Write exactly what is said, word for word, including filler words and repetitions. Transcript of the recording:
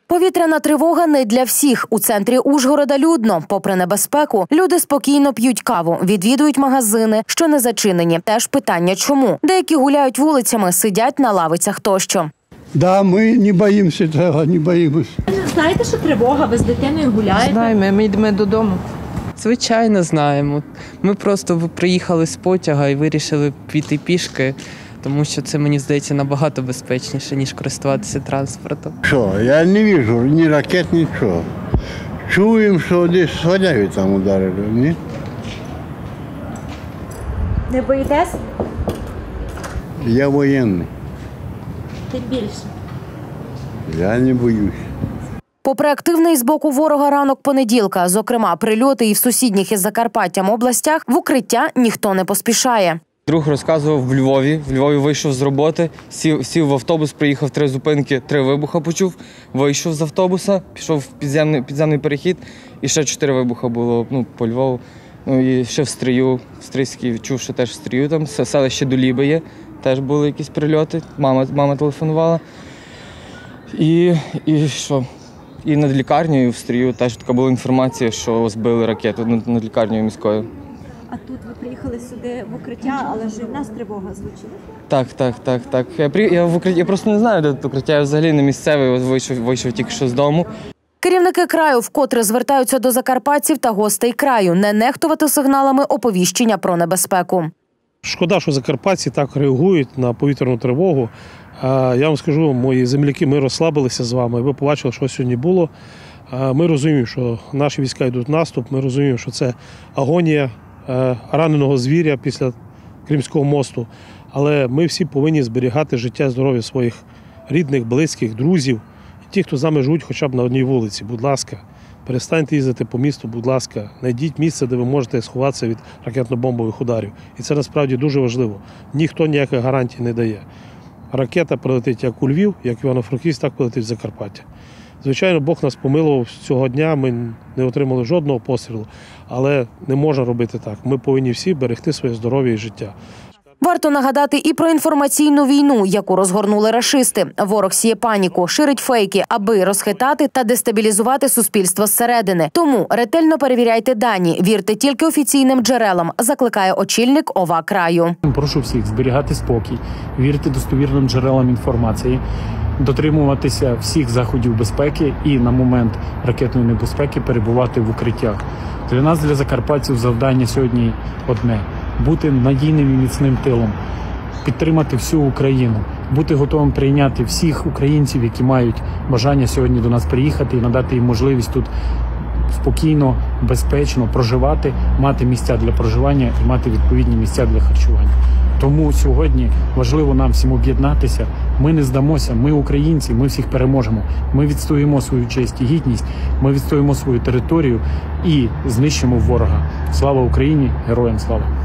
Повітряна тривога не для всіх. У центрі Ужгорода людно. Попри небезпеку, люди спокійно п'ють каву, відвідують магазини, що не зачинені. Теж питання чому. Деякі гуляють вулицями, сидять на лавицях тощо. Да, ми не боїмося цього, не боїмося. Знаєте, що тривога, ви з дитиною гуляєте? Знаємо, ми йдемо додому. Звичайно, знаємо. Ми просто приїхали з потяга і вирішили піти пішки, тому що це, мені здається, набагато безпечніше, ніж користуватися транспортом. Що, я не бачу ні ракет, нічого. Чуємо, що десь сваляю там ударили, ні? Не боїтесь? Я воєнний. Тим більше. Я не боюсь. Попри активний з боку ворога ранок понеділка, зокрема прильоти і в сусідніх із Закарпаттям областях, в укриття ніхто не поспішає. Друг розказував в Львові. В Львові вийшов з роботи, сів, сів в автобус, приїхав три зупинки, три вибуха почув, вийшов з автобуса, пішов в підземний, підземний перехід і ще чотири вибуха було ну, по Львову. Ну і ще в Стрию, в Стрийській чув, що теж в Стрию, там селище Доліби є, теж були якісь прильоти, мама, мама телефонувала. І, і що? І над лікарнею в Стрию теж така була інформація, що збили ракету над, над лікарнею міською. А тут ви приїхали сюди в укриття, але ж і в нас тривога звучить. Так, так, так, так. Я, при... я в укритті, я просто не знаю, де тут укриття, я взагалі не місцевий, вийшов, вийшов тільки що з дому. Керівники краю вкотре звертаються до закарпатців та гостей краю не нехтувати сигналами оповіщення про небезпеку. Шкода, що закарпатці так реагують на повітряну тривогу. Я вам скажу, мої земляки, ми розслабилися з вами, ви побачили, що сьогодні було. Ми розуміємо, що наші війська йдуть в наступ, ми розуміємо, що це агонія раненого звіря після Кримського мосту. Але ми всі повинні зберігати життя і здоров'я своїх рідних, близьких, друзів. І ті, хто з нами живуть хоча б на одній вулиці, будь ласка, перестаньте їздити по місту, будь ласка, знайдіть місце, де ви можете сховатися від ракетно-бомбових ударів. І це насправді дуже важливо. Ніхто ніяких гарантій не дає. Ракета прилетить як у Львів, як в Івано-Франківськ, так прилетить в Закарпаття. Звичайно, Бог нас помилував цього дня, ми не отримали жодного пострілу, але не можна робити так. Ми повинні всі берегти своє здоров'я і життя. Варто нагадати і про інформаційну війну, яку розгорнули рашисти. Ворог сіє паніку, ширить фейки, аби розхитати та дестабілізувати суспільство зсередини. Тому ретельно перевіряйте дані, вірте тільки офіційним джерелам, закликає очільник ОВА краю. Прошу всіх зберігати спокій, вірити достовірним джерелам інформації, дотримуватися всіх заходів безпеки і на момент ракетної небезпеки перебувати в укриттях. Для нас, для закарпатців, завдання сьогодні одне – бути надійним і міцним тилом, підтримати всю Україну, бути готовим прийняти всіх українців, які мають бажання сьогодні до нас приїхати і надати їм можливість тут спокійно, безпечно проживати, мати місця для проживання і мати відповідні місця для харчування. Тому сьогодні важливо нам всім об'єднатися. Ми не здамося, ми українці, ми всіх переможемо. Ми відстоїмо свою честь і гідність, ми відстоїмо свою територію і знищимо ворога. Слава Україні! Героям слава!